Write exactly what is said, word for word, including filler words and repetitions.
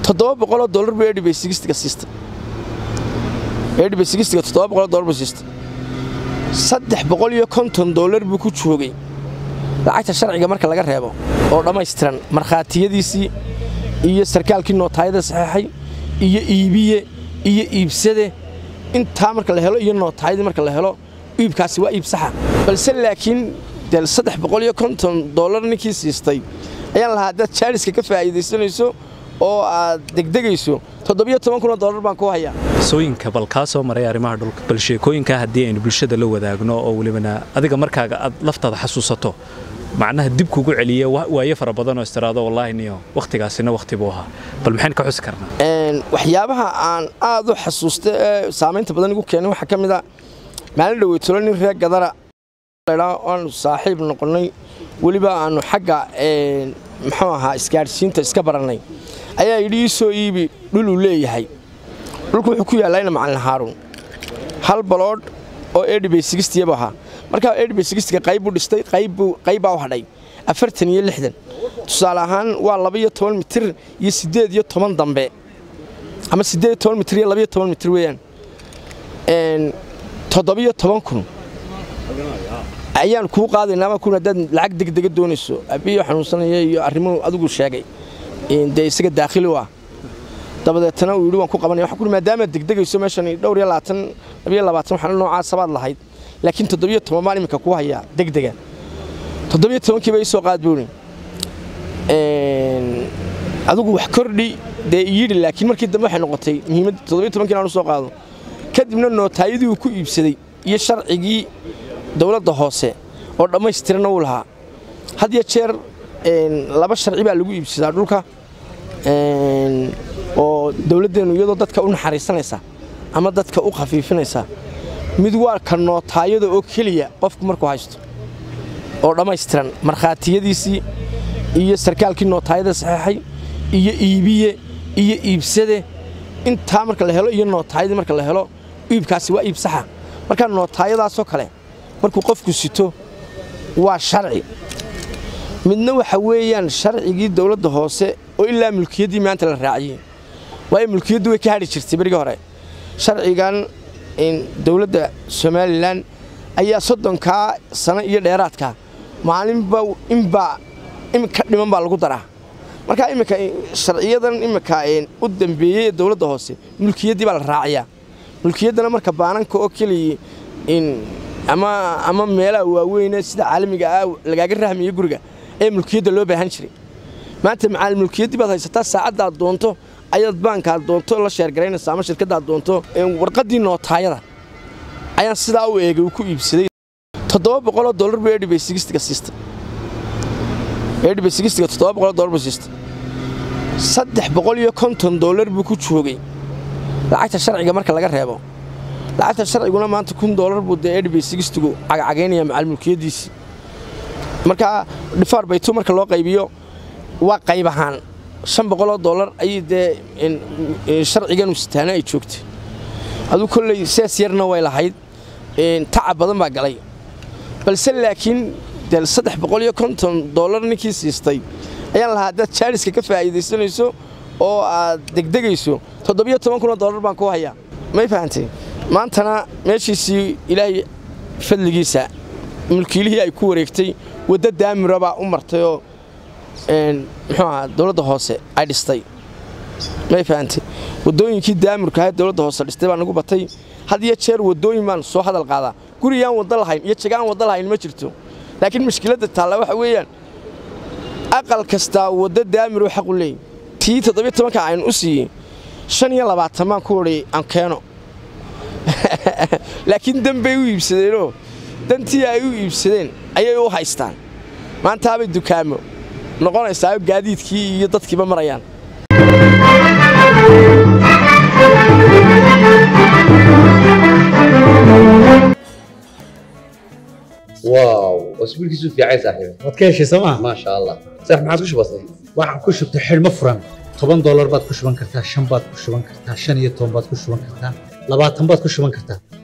toddoba boqol oo dollar buu Airbase sixty-ga siistay Airbase sixty-ga toddoba boqol oo dollar buu siistay saddex boqol iyo konton dollar buu ku joogay lacagta sharciga marka laga reebo oo dhammaystiran markhaatiyadiisii iyo sarkaalkii nootaayada saxeexay iyo iibiye iyo iibsade inta marka la helo iyo nootaayada marka la helo iibkaasi waa iib sax ah balse laakiin dal saddex boqol iyo konton dollar ninkii siistay ayaan lahaa dad Charles ka faa'iideysanayso oo aad degdegayso toddoba iyo toban kun oo dollar baan ku hayaa sooyinka bal ka soo maray arimaha dhulka bal sheekooyinka hadii aynu bulshada la wadaagno oo waliba adiga markaaga aad laftada xasuusato macnaha dib kugu celiya waayo fara badan oo istiraado wallahi niyo waqtigaasina waqti buu ahaa bal maxaan ka xusi karnaa een waxyaabaha aan aad u xasuustay saameynta badan igu keenay waxa kamid ah maalin dhaweeytolo nin reer gadara leeyahay oo saaxiib noqonay waliba aanu xagga een muxuu ahaa isgaarsiinta iska baranay ayaa yidhi soo iibi dhul u leeyahay dhulku wuxuu ku yaalaa macalin Haarun hal balood oo Airbase sixty ahaa marka Airbase sixty qayb u dhistay qayb qayb ah hadhay afartan iyo lixdan tusaale ahaan waa laba iyo toban mitir iyo siddeed iyo toban dambe ama siddeed iyo toban mitir iyo laba iyo toban mitir weeyaan een toddoba iyo toban kun ayaan ku qaadaynaa ma kuna dad lacag degdeg doonayso abiyo xanuunsanaya iyo arrimo adigu sheegay in de isaga dakhili waa dabadeetana uu yiri waan ku qabanay waxa ku maadaama degdegayso meeshan dhowr iyo labaatan laba iyo labaatan waxaan nooca sabaad lahayd laakiin toddoba iyo toban maalin ka ku haya degdega toddoba iyo toban kii bay soo qaad buurin een adigu wax kordhi de yiri laakiin markii dambe waxay noqotay muhiimad toddoba iyo toban kii aan soo qaado kadibna nootaayadii uu ku iibsaday iyo sharcigii dawladda hoose oo dhammaystiran uu lahaa had iyo jeer een laba sharci baa lagu iibsadaa dhulka een oo dawladdeenu iyadoo dadka u naxariisanaysa ama dadka u khafiifinaysa mid waa ka nootaayada oo kaliya qofku markuu haysto oo dhammaystiran markhaatiyadiisii iyo sarkaalkii nootaayada saxeexay iyo iibiye iyo iibsade inta marka la helo iyo nootaayada marka la helo iibkaasi waa iib sax ah marka nootaayadaas oo kale markuu qofku sito waa sharci midna waxa weeyaan sharcigii dawladda hoose oo ilaa mulkiyadii maanta la raaciyay way mulkiyadu way ka hadhi jirtay bariga hore sharcigan in dawladda Soomaaliland ayaa soddonka sano iyo dheeraadka maalinba inba imka dhiman baa lagu daraa marka imika sharciyadan imika u dambeeyay dawladda hoose mulkiyadii baa la raaciyaa mulkiyadana marka baananka oo kaliya in ama ama meelaha waaweyn sida caalamiga ah lagaga rahmiyo guriga ee mulkiyada loo baahan jiray maanta macaal mulkiyadii baad haysataa saacada doonto ayaad baanka doonto la sheer gareynaysa ama shirkadda doonto warqadii nootaayada ayaan sidaa u eegay ku iibsaday toddoba boqol oo dollar buu Airbase sixty-ga siistay Airbase sixty-ga toddoba boqol oo dollar buu siistay saddex boqol iyo konton dollar buu ku joogay lacagta sharciga marka laga reebo lacagta sharciguna maanta kun dollar buu de Airbase sixty-gu cagacageynaya macaal mulkiyadiisi marka dhifaar baytu marka loo qaybiyo waa qayb ahaan shan boqol oo dollar ay de sharcigan u istaana ay joogtay adu kulay siyaas yarna way lahayd in tacab badan baa galay balse laakiin dal saddex boqol iyo konton dollar ninkii siistay ayaan lahaa dad Charles ka faa'iideysanayso oo aad degdegayso toddoba iyo toban kun oo dollar baan ku hayaa may fahanteen maantana meeshiisii ilaahay fadligiisa mulkiilihii ay ku wareegtay wada daamira baa u martay oo een muxuu ahaa dawladda hoose ay dhistay may fahanteen wadooyinkii daamirka ah dawladda hoose dhistay baa nagu batay had iyo jeer wadooyin baan soo hadal qaadaa guriyaan wada lahayn iyo jagaan wada lahayn ma jirto laakiin mushkiladda taala waxa weeyaan aqal kasta wada daamir xaq u leeyahay tii toddoba iyo toban ka aan u siiyay shan iyo labaatan maan ku waray aan keeno laakiin dambe u iibsadeenoo dantii ay u iibsadeen ayay u haystaan maanta bay dukaamo noqonaysaa gaadiidkii iyo dadkiiba marayaan واو واسبوع كيسو في عيسى صاحبي waad ka heshay sooma ما شاء الله صح ما عاد كش بسيط waxaan ku shubtay xilmo furan toban dollar baad ku shuban kartaa shan baad ku shuban kartaa shan iyo toban baad ku shuban kartaa labaatan baad ku shuban kartaa